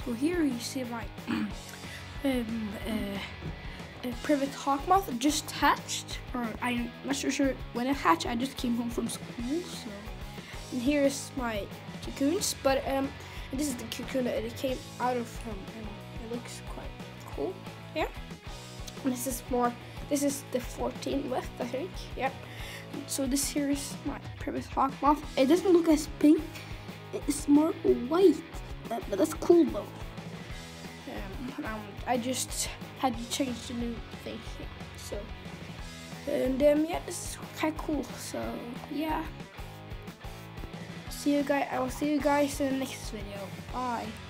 So here you see my privet hawk moth just hatched, or I'm not so sure when it hatched. I just came home from school, so. And here is my cocoons, but this is the cocoon that it came out of, and it looks quite cool. Yeah. And this is the 14th width, I think. Yeah. So this here is my privet hawk moth. It doesn't look as pink. It's more white, but that's cool though. I just had to change the new thing here. So, and yeah, this is kind of cool. So yeah. I will see you guys in the next video. Bye.